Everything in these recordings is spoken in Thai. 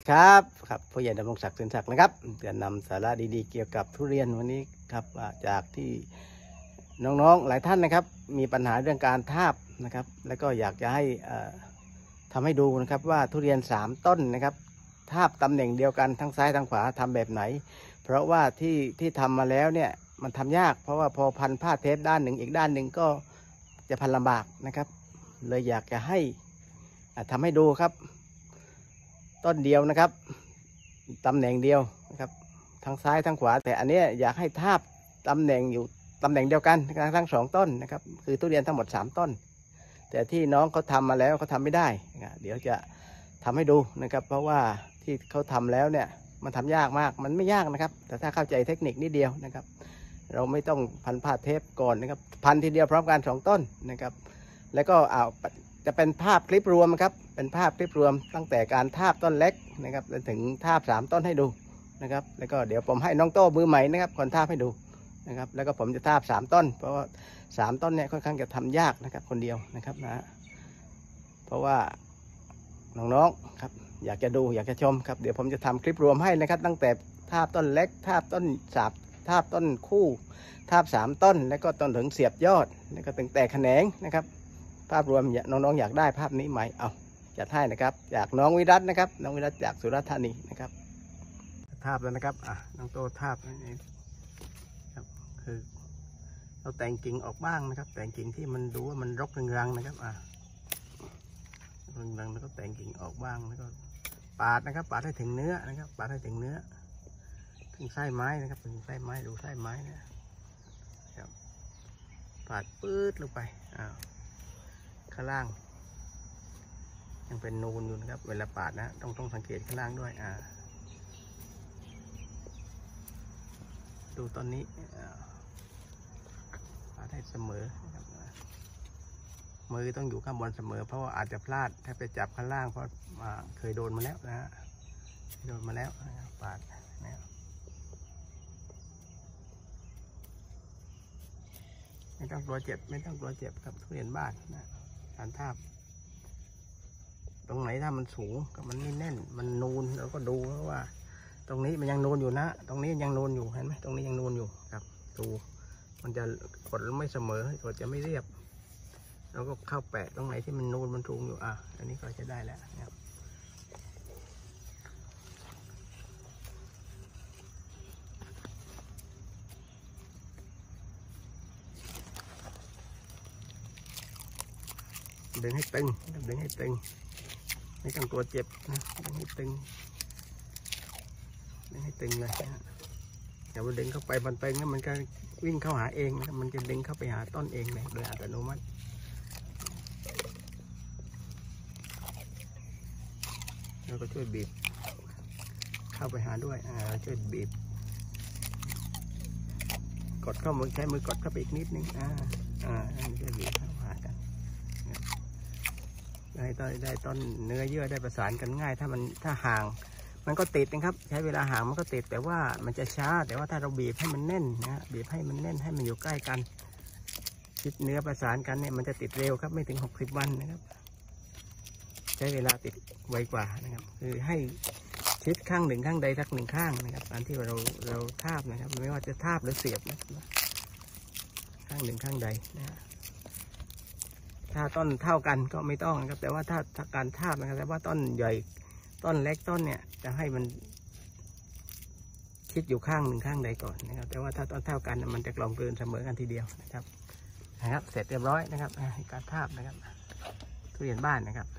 ครับผู้ใหญ่ดำรงศักดิ์ สินศักดิ์นะครับจะนำสาระดีๆเกี่ยวกับทุเรียนวันนี้ครับจากที่น้องๆหลายท่านนะครับมีปัญหาเรื่องการทาบนะครับแล้วก็อยากจะให้ทำให้ดูนะครับว่าทุเรียน3ต้นนะครับทาบตำแหน่งเดียวกันทั้งซ้ายทั้งขวาทำแบบไหนเพราะว่าที่ทำมาแล้วเนี่ยมันทำยากเพราะว่าพอพันผ้าเทปด้านหนึ่งอีกด้านหนึ่งก็จะพันลำบากนะครับเลยอยากจะให้ทำให้ดูครับต้นเดียวนะครับตำแหน่งเดียวนะครับทั้งซ้ายทั้งขวาแต่อันนี้อยากให้ทาบตำแหน่งอยู่ตำแหน่งเดียวกันทั้ง2ต้นนะครับคือทุเรียนทั้งหมด3ต้นแต่ที่น้องเขาทำมาแล้วเขาทำไม่ได้เดี๋ยวจะทำให้ดูนะครับเพราะว่าที่เขาทำแล้วเนี่ยมันทำยากมากมันไม่ยากนะครับแต่ถ้าเข้าใจเทคนิคนิดเดียวนะครับเราไม่ต้องพันผ้าเทปก่อนนะครับพันทีเดียวพร้อมกัน2ต้นนะครับแล้วก็จะเป็นภาพคลิปรวมครับเป็นภาพคลิปรวมตั้งแต่การทาบต้นเล็กนะครับจนถึงทาบ3ต้นให้ดูนะครับแล้วก็เดี๋ยวผมให้น้องโต้มือใหม่นะครับคนทาบให้ดูนะครับแล้วก็ผมจะทาบ3ต้นเพราะว่า3ต้นเนี่ยค่อนข้างจะทำยากนะครับคนเดียวนะครับนะเพราะว่าน้องๆครับอยากจะดูอยากจะชมครับเดี๋ยวผมจะทำคลิปรวมให้นะครับตั้งแต่ทาบต้นเล็กทาบต้นทาบต้นคู่ทาบ3ต้นแล้วก็ต้นถึงเสียบยอดแล้วก็ถึงแตกแขนงนะครับภาพรวมน้องๆอยากได้ภาพนี้ไหมเอาจัดให้นะครับจากน้องวิรัตนะครับน้องวิรัตจากสุราษฎร์ธานีนะครับทาบแล้วนะครับน้องโตทาบนี่ครับคือเราแต่งกิ่งออกบ้างนะครับแต่งกิ่งที่มันดูว่ามันรกรังนะครับรังแล้วก็แต่งกิ่งออกบ้างแล้วก็ปาดนะครับปาดให้ถึงเนื้อนะครับปาดให้ถึงเนื้อถึงไส้ไม้นะครับถึงไส้ไม้ดูไส้ไม้นะครับปาดปื๊ดลงไปข้างล่างยังเป็นนูนอยู่นะครับเวลาปาดนะต้องสังเกตข้างล่างด้วยดูตอนนี้ปาดให้เสมอนะครับมือต้องอยู่ข้างบนเสมอเพราะว่าอาจจะพลาดถ้าไปจับข้างล่างเพราะเคยโดนมาแล้วนะฮะโดนมาแล้วปาดนะครับไม่ต้องกลัวเจ็บไม่ต้องกลัวเจ็บกับทุเรียนบ้านนะการทาบตรงไหนถ้ามันสูงกับมันไม่แน่นมันนูนเราก็ดูว่าตรงนี้มันยังนูนอยู่นะตรงนี้ยังนูนอยู่เห็นไหมตรงนี้ยังนูนอยู่ครับดูมันจะกดไม่เสมอกดจะไม่เรียบเราก็เข้าแปะตรงไหนที่มันนูนมันสูงอยู่อันนี้ก็จะได้แล้วนะครับดึงให้ตึงดึงให้ตึงไม่ต้องกลัวเจ็บนะดึงให้ตึงดึงให้ตึงเลยนะอย่าไปดึงเข้าไปมันตึงแล้วมันก็วิ่งเข้าหาเองนะมันจะดึงเข้าไปหาต้นเองเลยโดยอัตโนมัติแล้วก็ช่วยบีบเข้าไปหาด้วยช่วยบีบกดเข้ามือใช้มือกดเข้าไปอีกนิดนึงช่วยบีบเข้าหากันได้ต้นเนื้อเยื่อได้ประสานกันง่ายถ้าห่างมันก็ติดนะครับใช้เวลาห่างมันก็ติดแต่ว่ามันจะช้าแต่ว่าถ้าเราบีบให้มันแน่นนะบีบให้มันแน่นให้มันอยู่ใกล้กันชิดเนื้อประสานกันเนี่ยมันจะติดเร็วครับไม่ถึง60 วันนะครับใช้เวลาติดไวกว่านะครับคือให้ชิดข้างหนึ่งข้างใดสัก1ข้างนะครับตามที่เราทาบนะครับไม่ว่าจะทาบหรือเสียบนะข้างหนึ่งข้างใดนะถ้าต้นเท่ากันก็ไม่ต้องนะครับแต่ว่าถ้าการทาบนะครับแต่ว่าต้นใหญ่ต้นเล็กต้นเนี่ยจะให้มันชิดอยู่ข้างหนึ่งข้างใดก่อนนะครับแต่ว่าถ้าต้นเท่ากันมันจะกลมกลืนเสมอกันทีเดียวนะครับเสร็จเรียบร้อยนะครับการทาบนะครับทุเรียนบ้านนะครับ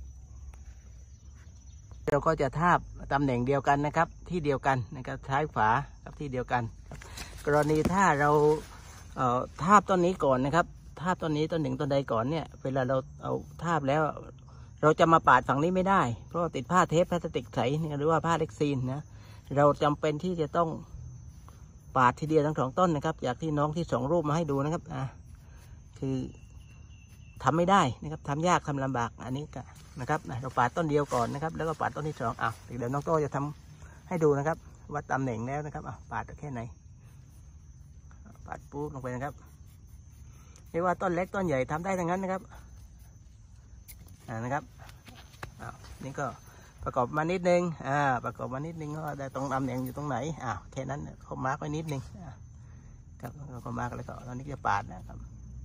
เราก็จะทาบตำแหน่งเดียวกันนะครับที่เดียวกันนะครับซ้ายขวากับที่เดียวกันกรณีถ้าเราทาบต้นนี้ก่อนนะครับทาบต้นนี้ต้นหนึ่งต้นใดก่อนเนี่ยเวลาเราเอาทาบแล้วเราจะมาปาดฝั่งนี้ไม่ได้เพราะติดผ้าเทปพลาสติกใสหรือว่าผ้าเล็กซีนนะเราจำเป็นที่จะต้องปาดทีเดียวทั้ง2ต้นนะครับจากที่น้องที่ส่งรูปมาให้ดูนะครับคือทำไม่ได้นะครับทำยากทำลำบากอันนี้ก็นะครับเราปาดต้นเดียวก่อนนะครับแล้วก็ปาดต้นที่2เดี๋ยวน้องโต้จะทำให้ดูนะครับวัดตำแหน่งแล้วนะครับปาดแค่ไหนปาดปุ๊บลงไปนะครับไม่ว่าต้นเล็กต้นใหญ่ทำได้ทั้งนั้นนะครับนะครับนี่ก็พประกอบมานิดนึงประกอบมานิดนึงก็ได้ตรงตำแหน่งอยู่ตรงไหนแค่นั้นเขามาร์กไว้นิดนึงครับเราก็มาร์กแล้วก็ตอนนี้จะปาดนะครับ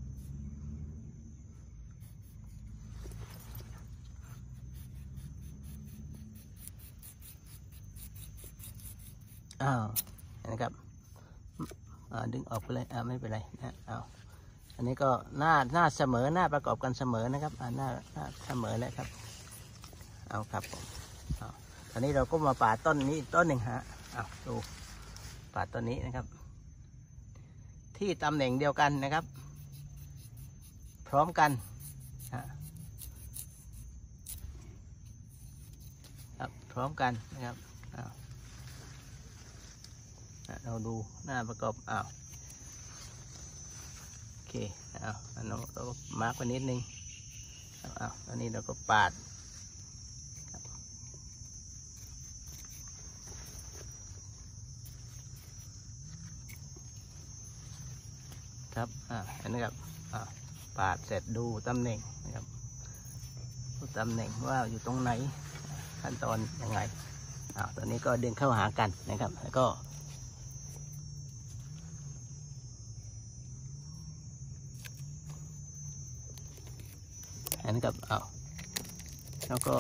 นะครับดึงออกไปเลยไม่เป็นไรนะอันนี้ก็หน้าเสมอหน้าประกอบกันเสมอนะครับหน้าเสมอแล้วครับครับผมตอนนี้เราก็มาปาดต้นนี้ต้นหนึ่งฮะดูปาดต้นนี้นะครับที่ตำแหน่งเดียวกันนะครับพร้อมกันครับพร้อมกันนะครับเราดูหน้าประกอบโอเคอันนี้เราก็มาร์กไว้นิดนึงตอนนี้เราก็ปาดครับอันนี้ครับปาดเสร็จดูตำแหน่งนะครับดูตำแหน่งว่าอยู่ตรงไหนขั้นตอนยังไงตอนนี้ก็ดึงเข้าหากันนะครับแล้วก็อันนี้ครับแล้วก็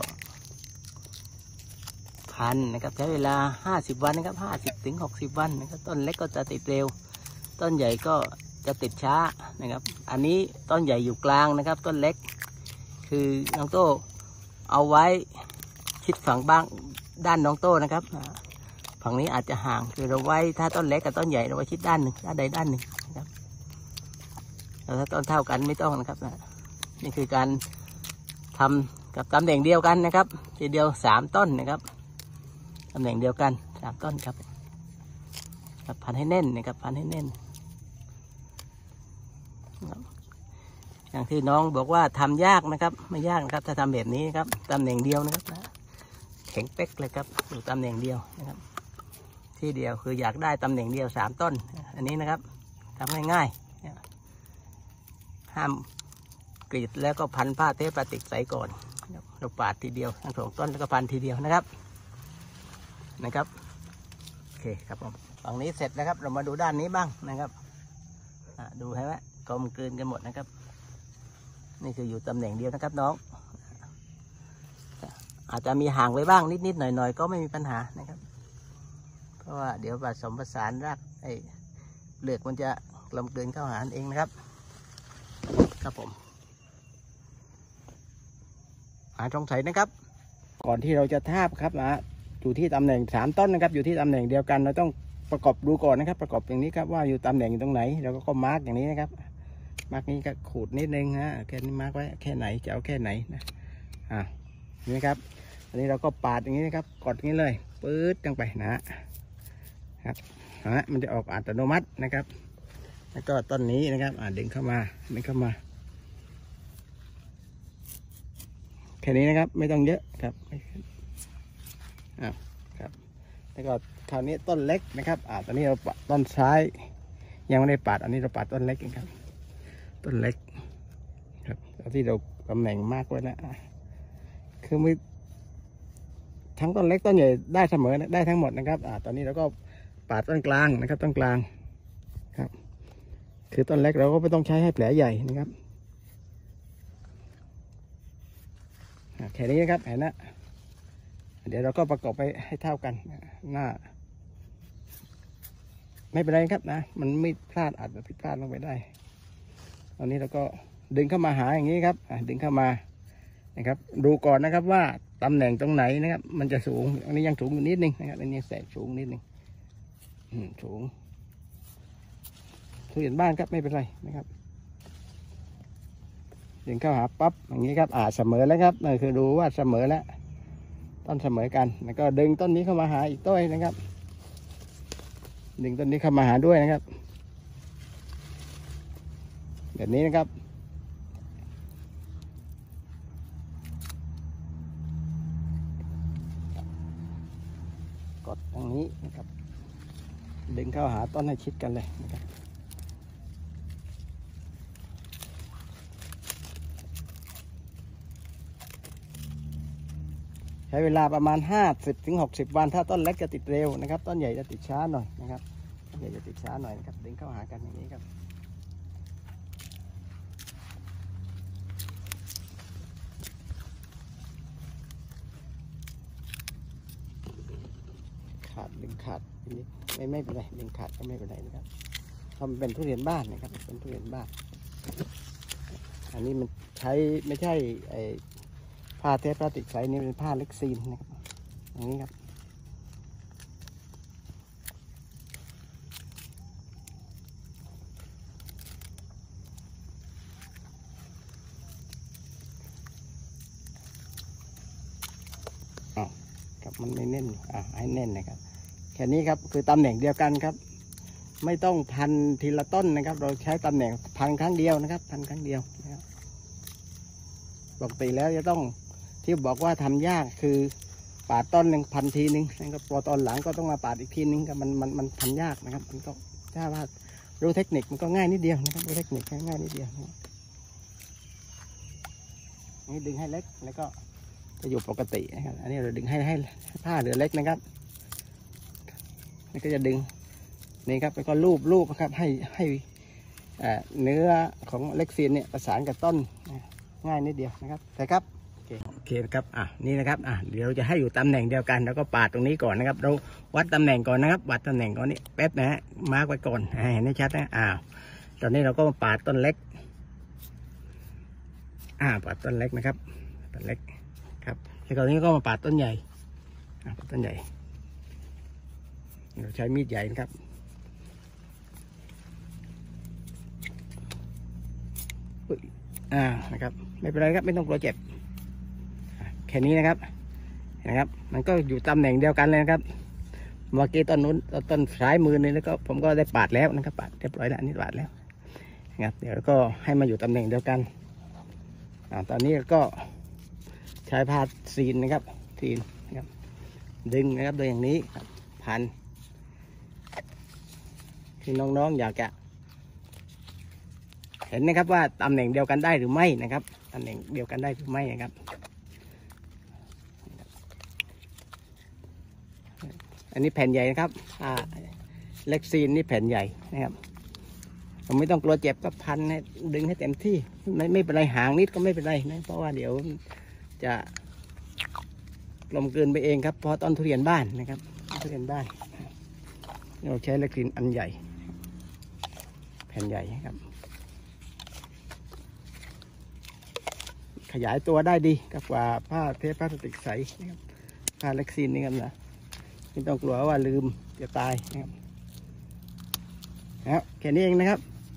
พันนะครับใช้เวลา50 วันนะครับ50 ถึง 60 วันนะครับต้นเล็กก็จะติดเร็วต้นใหญ่ก็จะติดช้านะครับอันนี้ต้นใหญ่อยู่กลางนะครับต้นเล็กคือน้องโต้เอาไว้ชิดฝั่งบ้างด้านน้องโต้นะครับฝั่งนี้อาจจะห่างคือเราไว้ถ้าต้นเล็กกับต้นใหญ่เราไว้ชิดด้านหนึ่งด้านใดด้านหนึ่งนะครับแต่ถ้าต้นเท่ากันไม่ต้องนะครับนี่คือการทำกับตำแหน่งเดียวกันนะครับทีเดียว3 ต้นนะครับตำแหน่งเดียวกัน3 ต้นครับพันให้แน่นนะครับพันให้แน่นอย่างที่น้องบอกว่าทำยากนะครับไม่ยากนะครับถ้าทำแบบนี้ครับตำแหน่งเดียวนะครับแข็งเป๊กเลยครับอยู่ตำแหน่งเดียวนะครับที่เดียวคืออยากได้ตำแหน่งเดียว3 ต้นอันนี้นะครับทำง่ายๆห้ามกรีดแล้วก็พันผ้าเทปพลาสติกใส่ก่อนเราปาดทีเดียวทั้ง2 ต้นแล้วก็พันทีเดียวนะครับโอเคครับผมฝั่งนี้เสร็จนะครับเรามาดูด้านนี้บ้างนะครับดูให้ไหมกลมกลืนกันหมดนะครับนี่คืออยู่ตำแหน่งเดียวนะครับน้องอาจจะมีห่างไว้บ้างนิดๆหน่อยๆก็ไม่มีปัญหานะครับเพราะว่าเดี๋ยวผสมผสานรากเปลือกมันจะกลมกลืนเข้าหาเองนะครับครับผมสงสัยนะครับก่อนที่เราจะทาบครับอยู่ที่ตำแหน่ง3 ต้นนะครับอยู่ที่ตำแหน่งเดียวกันเราต้องประกอบดูก่อนนะครับประกอบอย่างนี้ครับว่าอยู่ตำแหน่งตรงไหนเราก็มาร์กอย่างนี้นะครับมาร์กนี้ก็ขูดนิดนึงแค่นี้มาร์กไว้แค่ไหนจะเอาแค่ไหนนะนี่ครับอันนี้เราก็ปาดอย่างนี้นะครับกดอย่างนี้เลยปื๊ดลงไปนะครับมันจะออกอัตโนมัตินะครับแล้วก็ต้นนี้นะครับดึงเข้ามาแค่นี้นะครับไม่ต้องเยอะครับครับแล้วก็คราวนี้ต้นเล็กนะครับตอนนี้เราต้นซ้ายยังไม่ได้ปาดอันนี้เราปาดต้นเล็กเองครับต้นเล็กครับที่เราตำแหน่งมากไว้นะคือมีทั้งต้นเล็กต้นใหญ่ได้เสมอได้ทั้งหมดนะครับตอนนี้เราก็ปาดต้นกลางนะครับต้นกลางครับคือต้นเล็กเราก็ไม่ต้องใช้ให้แผลใหญ่นะครับแค่นี้นะครับเห็นนะเดี๋ยวเราก็ประกอบไปให้เท่ากันหน้าไม่เป็นไรครับมันไม่พลาดอาจจะผิดพลาดลงไปได้ตอนนี้เราก็ดึงเข้ามาหาอย่างนี้ครับดึงเข้ามานะครับดูก่อนนะครับว่าตำแหน่งตรงไหนนะครับมันจะสูงอันนี้ยังสูงอยู่นิดนึงนะครับอันนี้แสกสูงนิดนึงสูงทุเรียนบ้านครับไม่เป็นไรนะครับดึงเข้าหาปั๊บอย่างนี้ครับเสมอแล้วครับนั่นคือดูว่าเสมอแล้วต้นเสมอกันแล้วก็ดึงต้นนี้เข้ามาหาอีกต้นนะครับดึงต้นนี้เข้ามาหาด้วยนะครับแบบนี้นะครับกดตรงนี้นะครับดึงเข้าหาต้นให้ชิดกันเลยนะครับช้เวลาประมาณ50 ถึง 60 วันถ้าต้นเล็กจะติดเร็วนะครับต้นใหญ่จะติดช้าหน่อยนะครับต้นใหญ่จะติดช้าหน่อยนะครับดึงเข้าหากันอย่างนี้ครับดึงขาดนิดไม่เป็นไรดึงขาดก็ไม่เป็นไรนะครับเพราะมันเป็นทุเรียนบ้านนะครับเป็นทุเรียนบ้านอันนี้มันใช้ไม่ใช่ผ้าเทปพลาสติกใสนี่เป็นผ้าเล็กซีนนะครับอย่างนี้ครับครับมันไม่แน่นให้แน่นนะครับแค่นี้ครับคือตำแหน่งเดียวกันครับไม่ต้องพันทีละต้นนะครับเราใช้ตำแหน่งพันครั้งเดียวนะครับพันครั้งเดียวนะครับปกติแล้วจะต้องที่บอกว่าทำยากคือปาดต้นหนึ่งพันทีนึงแล้วก็พอตอนหลังก็ต้องมาปาดอีกทีนึงก็มันทำยากนะครับมันก็ถ้าว่ารู้เทคนิคมันก็ง่ายนิดเดียวนะครับรู้เทคนิคง่ายนิดเดียวนี่ดึงให้เล็กแล้วก็จะอยู่ปกตินะครับอันนี้เราดึงให้ผ้าเหลือเล็กนะครับนี่ก็จะดึงนี่ครับแล้วก็รูปนะครับให้เนื้อของเล็กซีนเนี่ยประสานกับต้นง่ายนิดเดียวนะครับแต่ครับโอเคครับนี่นะครับเดี๋ยวเราจะให้อยู่ตำแหน่งเดียวกันแล้วก็ปาดตรงนี้ก่อนนะครับเราวัดตำแหน่งก่อนนะครับวัดตำแหน่งก่อนนี่แป๊บนะฮะมาร์กไว้ก่อนเห็นได้ชัดนะตอนนี้เราก็มาปาดต้นเล็กปาดต้นเล็กนะครับต้นเล็กครับแล้วตอนนี้ก็มาปาดต้นใหญ่ปาดต้นใหญ่เราใช้มีดใหญ่นะครับนะครับไม่เป็นไรครับไม่ต้องกลัวเจ็บแค่นี้นะครับมันก็อยู่ตำแหน่งเดียวกันเลยนะครับเมื่อกี้ต้นนู้นต้นซ้ายมือนี่แล้วก็ผมก็ได้ปาดแล้วนะครับปาดเรียบร้อยแล้วนี่ปาดแล้วนะครับเดี๋ยวก็ให้มาอยู่ตำแหน่งเดียวกันตอนนี้ก็ใช้ผ้าซีนนะครับซีนนะครับดึงนะครับโดยอย่างนี้พันที่น้องๆอยากจะเห็นนะครับว่าตำแหน่งเดียวกันได้หรือไม่นะครับตำแหน่งเดียวกันได้หรือไม่นะครับอันนี้แผ่นใหญ่นะครับเล็กซีนนี่แผ่นใหญ่นะครับผมไม่ต้องกลัวเจ็บก็พันให้ดึงให้เต็มที่ไม่เป็นไรหางนิดก็ไม่เป็นไรนะเพราะว่าเดี๋ยวจะกลมกลืนไปเองครับเพราะต้นทุเรียนบ้านนะครับทุเรียนบ้านเราใช้เล็กซีนอันใหญ่แผ่นใหญ่ครับขยายตัวได้ดีกับกว่าผ้าเทปพลาสติกใสนะครับผ้าเล็กซีนนี่ครับนะไม่ต้องกลัวว่าลืมจะตายนะครับแค่นี้เองนะครับ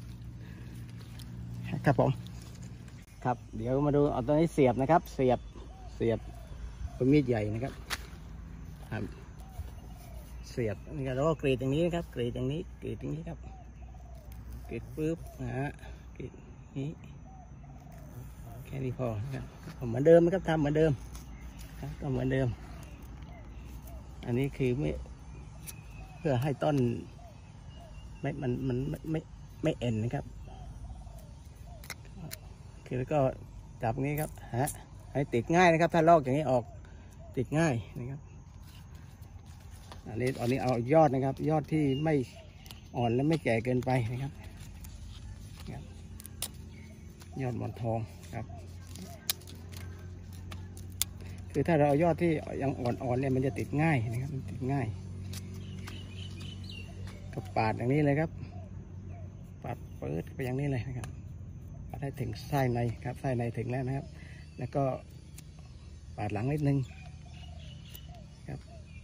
ครับผมครับเดี๋ยวมาดูเอาตัวนี้เสียบนะครับเสียบเป็นมีดใหญ่นะครับเสียบนี่แล้วก็กรีดอย่างนี้นะครับกรีดอย่างนี้กรีดอย่างนี้ครับกรีดปุ๊บกรีดนี้แค่นี้พอนะครับเหมือนเดิมนะครับทำเหมือนเดิมครับก็เหมือนเดิมอันนี้คือเพื่อให้ต้นมันไม่เอ็นนะครับคือแล้วก็จับงี้ครับให้ติดง่ายนะครับถ้าลอกอย่างนี้ออกติดง่ายนะครับอันนี้เอายอดนะครับยอดที่ไม่อ่อนและไม่แก่เกินไปนะครับยอดหมอนทองครับคือถ้าเราเอายอดที่ยังอ่อนๆเนี่ยมันจะติดง่ายนะครับมันติดง่ายก็ปาดอย่างนี้เลยครับปาดเปิดไปอย่างนี้เลยนะครับปาดให้ถึงไส้ในครับไส้ในถึงแล้วนะครับแล้วก็ปาดหลังนิดนึงครับ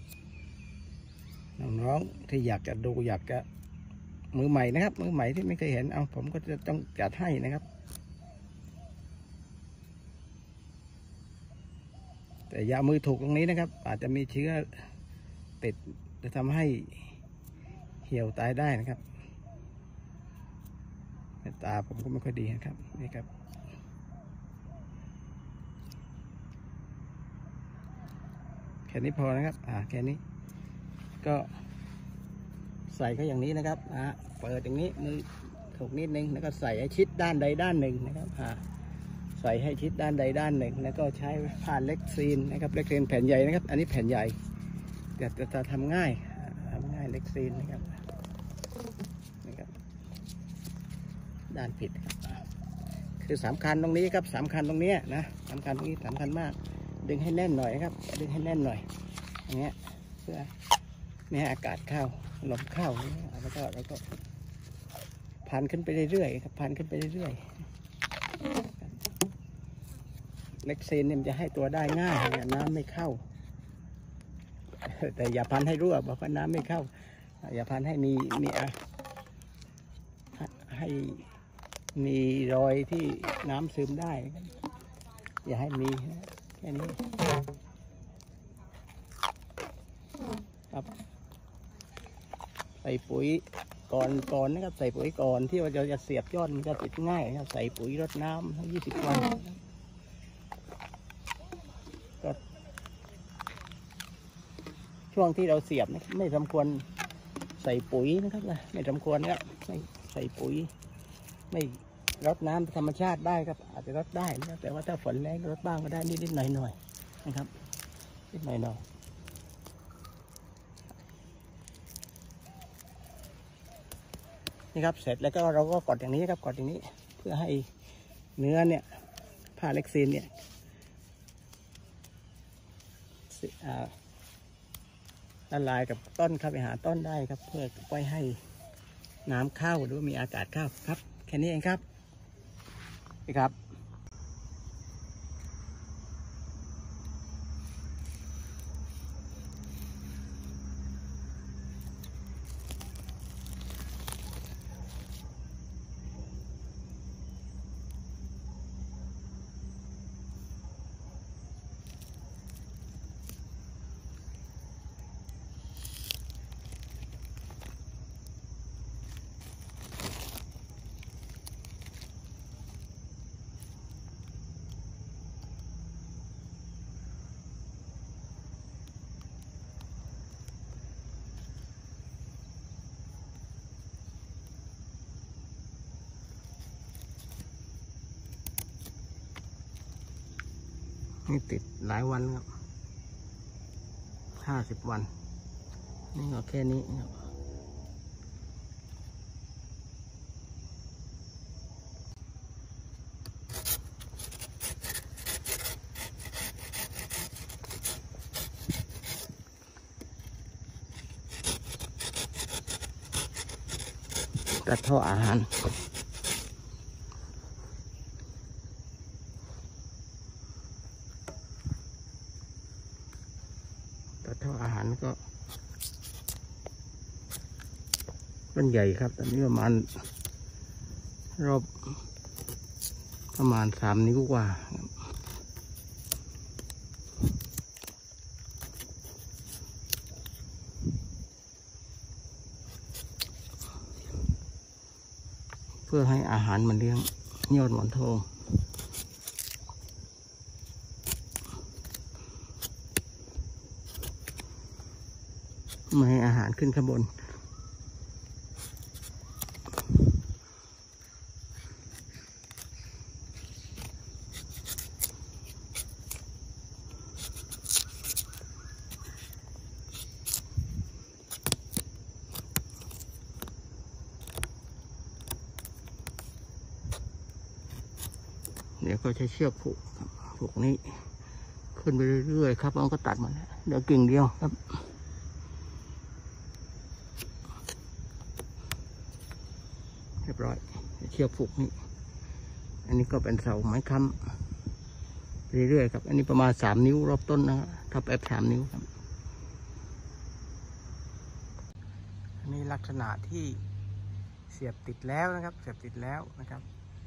น้องๆที่อยากจะดูอยากจะมือใหม่นะครับมือใหม่ที่ไม่เคยเห็นผมก็จะต้องจัดให้นะครับแต่อย่ามือถูกตรงนี้นะครับอาจจะมีเชื้อติดจะทำให้เหี่ยวตายได้นะครับตาผมก็ไม่ค่อยดีนะครับนี่ครับแค่นี้พอนะครับแค่นี้ก็ใส่เขาอย่างนี้นะครับเปิดอย่างนี้มือถูกนิดนึงแล้วก็ใส่ให้ชิดด้านใดด้านหนึ่งนะครับใส่ให้ชิดด้านใดด้านหนึ่งแล้วก็ใช้ผ้าเล็กซีนนะครับเล็กซีนแผ่นใหญ่นะครับอันนี้แผ่นใหญ่จะทำง่ายเล็กซีนนะครับด้านผิดคือสำคัญตรงนี้ครับสำคัญตรงนี้นะสำคัญตรงนี้สำคัญมากดึงให้แน่นหน่อยครับดึงให้แน่นหน่อยอย่างเงี้ยเพื่อไม่ให้อากาศเข้าลมเข้าแล้วก็พันขึ้นไปเรื่อยๆครับพันขึ้นไปเรื่อยๆเล็กซีนเนี่ยมันจะให้ตัวได้ง่ายน้ำไม่เข้าแต่อย่าพันให้รั่วบอกว่าน้ำไม่เข้าอย่าพันให้มีรอยที่น้ำซึมได้อย่าให้มีแค่นี้ครับใส่ปุ๋ยก่อนนะครับใส่ปุ๋ยก่อนที่เราจะเสียบยอดมันจะติดง่ายครับใส่ปุ๋ยรดน้ำทั้ง20 วันก็ช่วงที่เราเสียบนะไม่สมควรใส่ปุ๋ยนะครับไม่สมควรครับไม่ใส่ปุ๋ยไม่รดน้ำธรรมชาติได้ครับอาจจะรดได้นะแต่ว่าถ้าฝนแรงรดบ้างก็ได้นิดๆหน่อยๆนะครับนิดหน่อยนี่ครับเสร็จแล้วก็เราก็กดอย่างนี้ครับกดอย่างนี้เพื่อให้เนื้อเนี่ยผ้าเล็กซีนเนี่ยละลายกับต้นเข้าไปหาต้นได้ครับเพื่อไว้ให้น้ำเข้าหรือว่ามีอากาศเข้าครับแค่นี้เองครับนี่ครับนี่ติดหลายวันครับ50 วันนี่ก็แค่นี้ครับตัดท่ออาหารก็ต้นใหญ่ครับตอนนี้ประมาณรอบประมาณ3 นิ้วกว่าเพื่อให้อาหารมันเลี้ยงยอดหมอนทองไม่ให้อาหารขึ้นข้างบนเดี๋ยวก็ใช้เชือกผูกนี้ขึ้นไปเรื่อยๆครับมันก็ตัดมาแล้วเดี๋ยวกิ่งเดียวครับเรียบร้อยเชือกผูกนี่อันนี้ก็เป็นเสาไม้ค้ำเรื่อยๆครับอันนี้ประมาณ3 นิ้วรอบต้นนะครับทับ3 นิ้วครับอันนี้ลักษณะที่เสียบติดแล้วนะครับเสียบติดแล้วนะครับ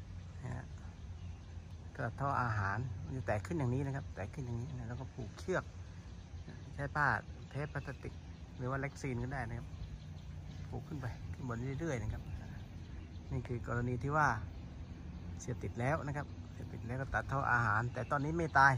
ก็ท่ออาหารมันจะแตกขึ้นอย่างนี้นะครับแตกขึ้นอย่างนี้นะแล้วก็ผูกเชือกใช้ผ้าเทปพลาสติกหรือว่าเล็กซีนก็ได้นะครับผูกขึ้นไปขึ้นบนเรื่อยๆนะครับนี่คือกรณีที่ว่าเสียบติดแล้วนะครับเสียบติดแล้วก็ตัดท่ออาหารแต่ตอนนี้ไม่ตาย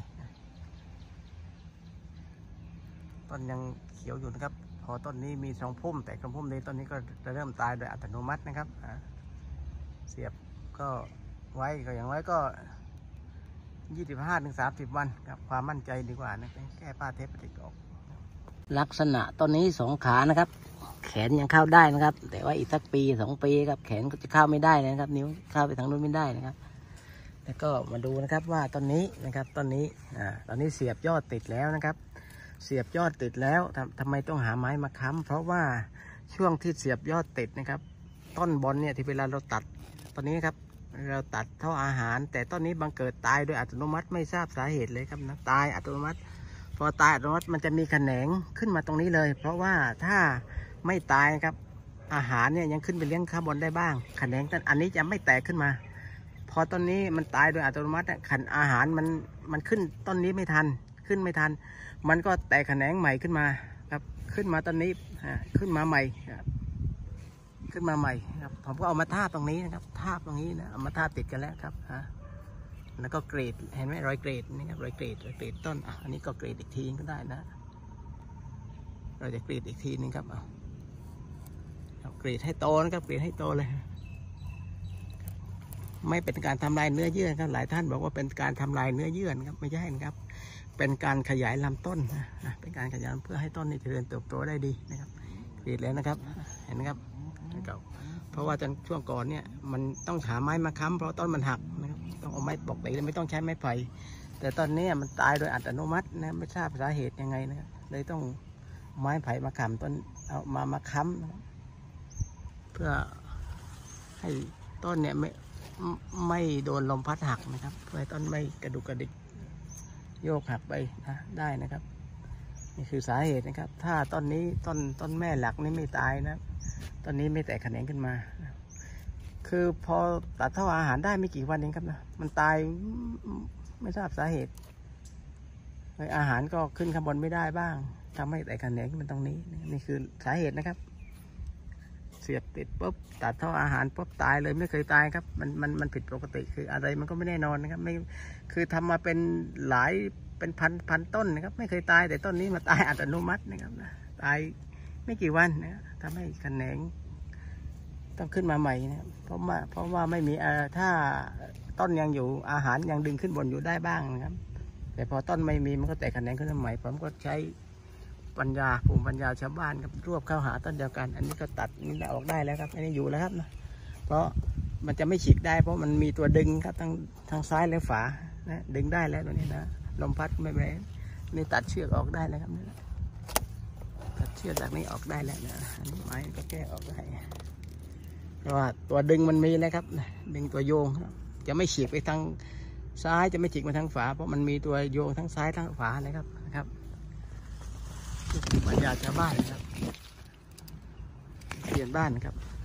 ต้นยังเขียวอยู่นะครับพอต้นนี้มี2 พุ่มแต่2 พุ่มนี้ต้นนี้ก็จะเริ่มตายโดยอัตโนมัตินะครับเสียบก็ไว้ก็อย่างไว้ก็ 25-30 วันครับความมั่นใจดีกว่านะแก้ผ้าเทปพลาสติกออกลักษณะต้นนี้2 ขานะครับแขนยังเข้าได้นะครับแต่ว่าอีกสักปี 2 ปีครับแขนก็จะเข้าไม่ได้นะครับนิ้วเข้าไปทางนู้นไม่ได้นะครับแล้วก็มาดูนะครับว่าต้นนี้นะครับต้นนี้ตอนนี้เสียบยอดติดแล้วนะครับเสียบยอดติดแล้วทำไมต้องหาไม้มาค้ำเพราะว่าช่วงที่เสียบยอดติดนะครับต้นบอลเนี่ยที่เวลาเราตัดตอนนี้ครับเราตัดท่ออาหารแต่ต้นนี้บังเกิดตายโดยอัตโนมัติไม่ทราบสาเหตุเลยครับนะตายอัตโนมัติพอตายอัตโนมัติมันจะมีแขนงขึ้นมาตรงนี้เลยเพราะว่าถ้าไม่ตายครับอาหารเนี่ยยังขึ้นไปเลี้ยงข้างบนได้บ้างแขนงอันนี้จะไม่แตกขึ้นมาพอต้นนี้มันตายโดยอัตโนมัติขันอาหารมันขึ้นต้นนี้ไม่ทันขึ้นไม่ทันมันก็แตกแขนงใหม่ขึ้นมาครับขึ้นมาต้นนี้ขึ้นมาใหม่ครับขึ้นมาใหม่ครับผมก็เอามาทาบตรงนี้นะครับทาบตรงนี้นะเอามาทาบติดกันแล้วครับแล้วก็เกรดเห็นไหมรอยเกรดนี่ครับรอยเกรดต้นอันนี้ก็เกรดอีกทีก็ได้นะเราจะเกรดอีกทีนึงครับเอาเกรดให้โตนะครับเกรดให้โตเลยไม่เป็นการทำลายเนื้อเยื่อครับหลายท่านบอกว่าเป็นการทำลายเนื้อเยื่อครับไม่ใช่นะครับเป็นการขยายลำต้นเป็นการขยายเพื่อให้ต้นนี้เจริญเติบโตได้ดีนะครับเกรดแล้วนะครับเห็นไหมครับเพราะว่าตอนช่วงก่อนเนี่ยมันต้องหาไม้มาค้ำเพราะต้นมันหักนะครับต้องเอาไม้ปกติไม่ต้องใช้ไม้ไผ่แต่ตอนนี้มันตายโดยอัตโนมัตินะไม่ทราบสาเหตุยังไงนะครับเลยต้องไม้ไผ่มาค้ำต้นเอามาค้ำนะเพื่อให้ต้นเนี่ยไม่โดนลมพัดหักนะครับเพื่อให้ต้นไม่กระดุกกระดิกโยกหักไปได้นะครับนี่คือสาเหตุนะครับถ้าต้นนี้ต้นแม่หลักนี่ไม่ตายนะตอนนี้ไม่แตกแขนงขึ้นมาคือพอตัดท่ออาหารได้ไม่กี่วันเองครับนะมันตายไม่ทราบสาเหตุอาหารก็ขึ้นข้างบนไม่ได้บ้างทำให้แตกแขนงมันตรงนี้นี่คือสาเหตุนะครับเสียบติดปุ๊บตัดท่ออาหารปุ๊บตายเลยไม่เคยตายครับมันผิดปกติคืออะไรมันก็ไม่แน่นอนนะครับไม่คือทำมาเป็นหลายเป็นพันต้นนะครับไม่เคยตายแต่ต้นนี้มาตายอัตโนมัตินะครับนะตายไม่กี่วันนะทำให้แขนงต้องขึ้นมาใหม่นะเพราะว่าไม่มีถ้าต้นยังอยู่อาหารยังดึงขึ้นบนอยู่ได้บ้างนะครับแต่พอต้นไม่มีมันก็แตกแขนงขึ้นมาใหม่ผมก็ใช้ภูมิปัญญาชาวบ้านครับรวบเข้าหาต้นเดียวกันอันนี้ก็ตัดนี่ออกได้แล้วครับอันนี้อยู่แล้วครับนะเพราะมันจะไม่ฉีกได้เพราะมันมีตัวดึงครับทางซ้ายและฝานะดึงได้แล้วตัวนี้นะลมพัดไม่แรงนี่ตัดเชือกออกได้แล้วครับตัดเชือกจากนี้ออกได้แล้วนะอันนี้ไม้ก็แก้ออกได้เพราะว่าตัวดึงมันมีนะครับดึงตัวโยงจะไม่ฉีกไปทางซ้ายจะไม่ฉีกไปทางฝาเพราะมันมีตัวโยงทั้งซ้ายทั้งฝาเลยครับปัญญาชาวบ้านนะครับเรียนบ้านนะครับ